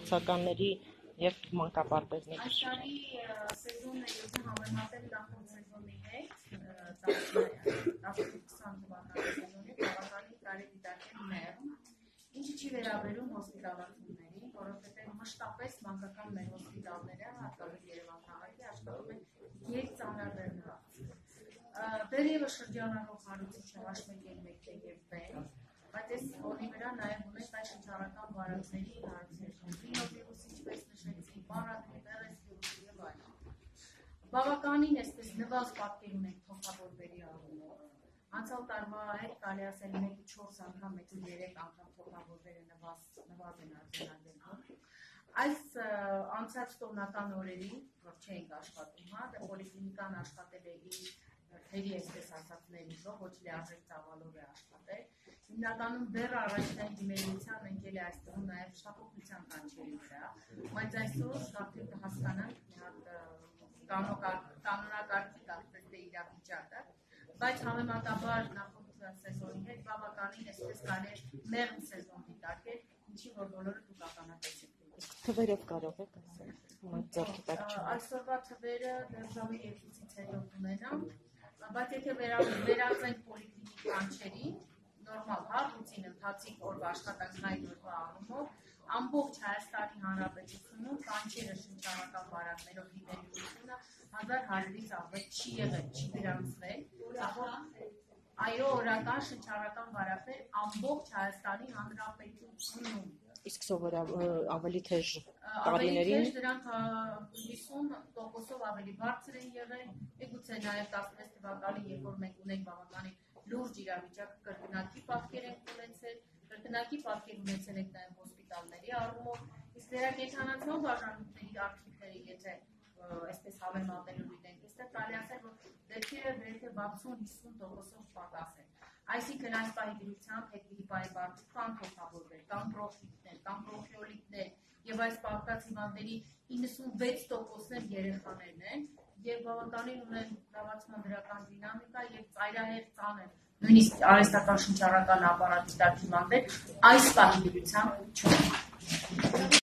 գործականների եւ մանկապարտեզների։ Աշխարհի սեզոնը եթե համեմատել նախորդ սեզոնի հետ, 19-20 թվականի սեզոնի բավականին կարելի դիտարկել մեղմ, ինչը չի վերաբերում հոսպիտալացումներին, որովհետեւ մշտապես մանկական մեր հոսպիտալները, հատկապես Երևան քաղաքի աշխատում են երկծանրաբեռնված։ Դեռևս շրջանառող հարություն չհաշվենք 1 եւ B, բայց այս ֆոնի վրա նաեւ ունենք այդ շնչառական վարակների հարցեր, ռինովիրուսի, ինչպես նշեցի, պարակրիտերես վիրուսի եւ այլն։ Բավականին այսպես նվազ պատկեր ունենք թոքաբորբերի առումով։ Անցյալ տարվա հետ կարելի ասել 1-4 անգամ, 1-3 անգամ թոքաբորբերը նվազ են արձանագրվում։ Այս անցած տոնական օրերին, որ չենք աշխատում, պոլիկլինիկան աշխատել է իր թերի այսպես ասած ներիժով, ոչ լիարժեք ծավալով է աշխատել։ Հիմնականում դեռ առաջնային դիմելիության ընկել է այստեղում նաև շահօգնության կանչերի վրա, բայց այսօր արդեն կհասկանանք մի հատ կանոնակարգի կարծես թե իրավիճակը, բայց համեմատաբար նախորդ սեզոնի հետ բավականին այսպես կարելի մեղմ սեզոն դիտարկել, ինչի որ բոլորը դուք ականատեսեք։ Թվերով կարող եք ասել։ Այսօրվա թվերը դեռ 2-ից հետո կունենամ, բայց եթե վերածենք պոլիկլինիկ կանչերին, նորմալ ռուտին ընթացիկ օրվա աշխատանքային օրվա առումով, ամբողջ Հայաստանի Հանրապետությունում կանչերը շնչառական վարակներով դիմելիությունը 1100-ից ավելի չի եղել, չի գրանցվել, այո, օրական շնչառական վարակներ ամբողջ Հայաստանի Հանրապետությունում։ Իսկ սովորաբար ավելի թեժ տարիներին դրանք 50%-ով ավելի բարձր են եղել, միգուցե նաև 16 թվականին, երբ որ մենք ունենք բավականին լուրջ իրավիճակը, կրկնակի պատկեր ենք ունեցել, կրկնակի պատկեր ունեցել ենք նաև հոսպիտալների առումով, իսկ վերակենդանացման բաժանումների արխիվները, եթե այսպես համեմատելու լինենք, այստեղ կարելի ասել, որ դեպքերը գրեթե 60-50%-ով պակաս են։ Այսինքն այս պահի դրությամբ հետգրիպայի բարձր կան թոքաբորբեր, կան բրոնխիտներ, կան բրոնխիոլիտներ եւ այս պակաս հիվանդների 96%-ն երեխաներն են եւ բավականին ունեն լավացման դրական դինամիկա եւ ծայրահեղ ծանր նույնիսկ արհեստական շնչառական ապարատի տակ հիվանդներ այս պահի դրությամբ չունեն։